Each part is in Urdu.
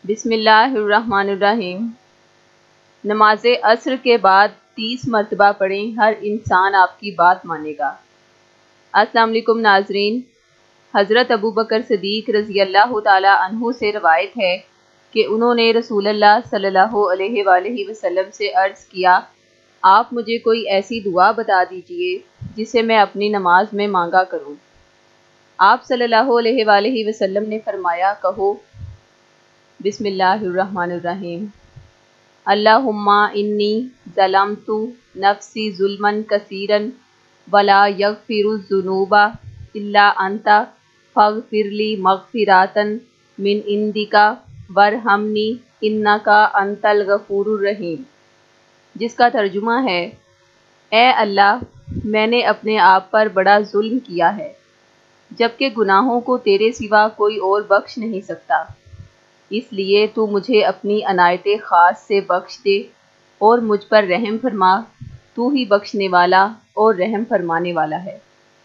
بسم اللہ الرحمن الرحیم۔ نماز عصر کے بعد 30 مرتبہ پڑھیں، ہر انسان آپ کی بات مانے گا۔ السلام علیکم ناظرین۔ حضرت ابوبکر صدیق رضی اللہ تعالی عنہ سے روایت ہے کہ انہوں نے رسول اللہ صلی اللہ علیہ وآلہ وسلم سے عرض کیا، آپ مجھے کوئی ایسی دعا بتا دیجئے جسے میں اپنی نماز میں مانگا کروں۔ آپ صلی اللہ علیہ وآلہ وسلم نے فرمایا، کہو بسم اللہ الرحمن الرحیم، اللہم انی ظلمت نفسی ظلما کثیرا ولا یغفر الذنوب الا انت فاغفر لی مغفرۃ من عندک وارحمنی انک انت الغفور الرحیم، جس کا ترجمہ ہے، اے اللہ، میں نے اپنے آپ پر بڑا ظلم کیا ہے، جبکہ گناہوں کو تیرے سوا کوئی اور بخش نہیں سکتا، اس لیے تو مجھے اپنی عنایت خاص سے بخش دے اور مجھ پر رحم فرما، تو ہی بخشنے والا اور رحم فرمانے والا ہے۔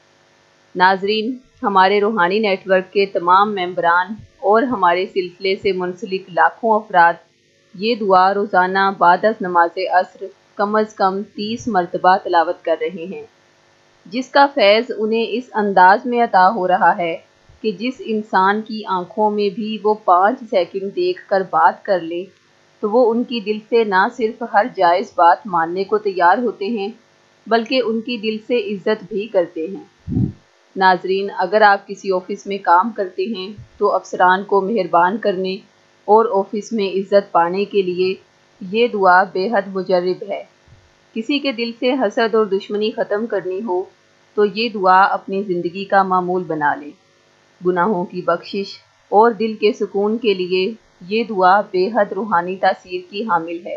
ناظرین، ہمارے روحانی نیٹ ورک کے تمام ممبران اور ہمارے سلسلے سے منسلک لاکھوں افراد یہ دعا روزانہ بعد از نماز عصر کم از کم 30 مرتبہ تلاوت کر رہے ہیں، جس کا فیض انہیں اس انداز میں عطا ہو رہا ہے کہ جس انسان کی آنکھوں میں بھی وہ 5 سیکنڈ دیکھ کر بات کر لے تو وہ ان کی دل سے نہ صرف ہر جائز بات ماننے کو تیار ہوتے ہیں بلکہ ان کی دل سے عزت بھی کرتے ہیں۔ ناظرین، اگر آپ کسی آفس میں کام کرتے ہیں تو افسران کو مہربان کرنے اور آفس میں عزت پانے کے لیے یہ دعا بے حد مجرب ہے۔ کسی کے دل سے حسد اور دشمنی ختم کرنی ہو تو یہ دعا اپنی زندگی کا معمول بنا لیں۔ گناہوں کی بخشش اور دل کے سکون کے لیے یہ دعا بے حد روحانی تاثیر کی حامل ہے۔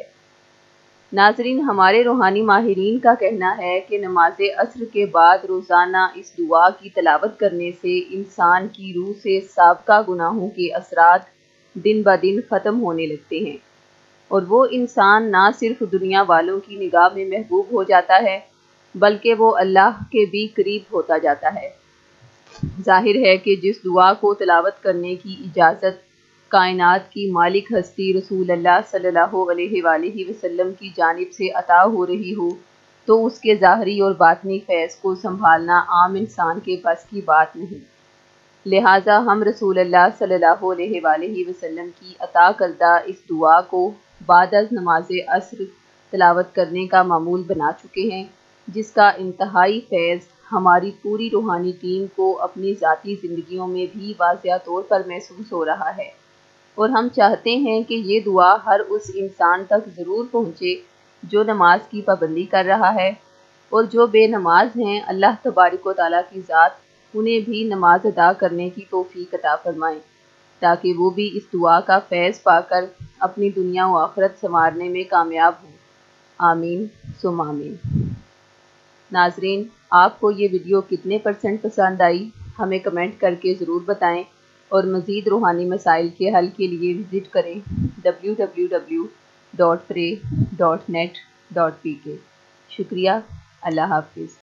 ناظرین، ہمارے روحانی ماہرین کا کہنا ہے کہ نماز عصر کے بعد روزانہ اس دعا کی تلاوت کرنے سے انسان کی روح سے سابقہ گناہوں کے اثرات دن بدن ختم ہونے لگتے ہیں اور وہ انسان نہ صرف دنیا والوں کی نگاہ میں محبوب ہو جاتا ہے بلکہ وہ اللہ کے بھی قریب ہوتا جاتا ہے۔ ظاہر ہے کہ جس دعا کو تلاوت کرنے کی اجازت کائنات کی مالک ہستی رسول اللہ صلی اللہ علیہ وآلہ وسلم کی جانب سے عطا ہو رہی ہو تو اس کے ظاہری اور باطنی فیض کو سنبھالنا عام انسان کے بس کی بات نہیں، لہٰذا ہم رسول اللہ صلی اللہ علیہ وآلہ وسلم کی عطا کردہ اس دعا کو بعد از نماز عصر تلاوت کرنے کا معمول بنا چکے ہیں، جس کا انتہائی فیض ہماری پوری روحانی ٹیم کو اپنی ذاتی زندگیوں میں بھی واضح طور پر محسوس ہو رہا ہے، اور ہم چاہتے ہیں کہ یہ دعا ہر اس انسان تک ضرور پہنچے جو نماز کی پابندی کر رہا ہے، اور جو بے نماز ہیں اللہ تبارک و تعالیٰ کی ذات انہیں بھی نماز ادا کرنے کی توفیق عطا فرمائیں تاکہ وہ بھی اس دعا کا فیض پا کر اپنی دنیا و آخرت سنوارنے میں کامیاب ہوں۔ آمین ثم آمین۔ ناظرین، آپ کو یہ ویڈیو کتنے % پسند آئی ہمیں کمنٹ کر کے ضرور بتائیں، اور مزید روحانی مسائل کے حل کے لیے وزٹ کریں www.pray.net.pk۔ شکریہ، اللہ حافظ۔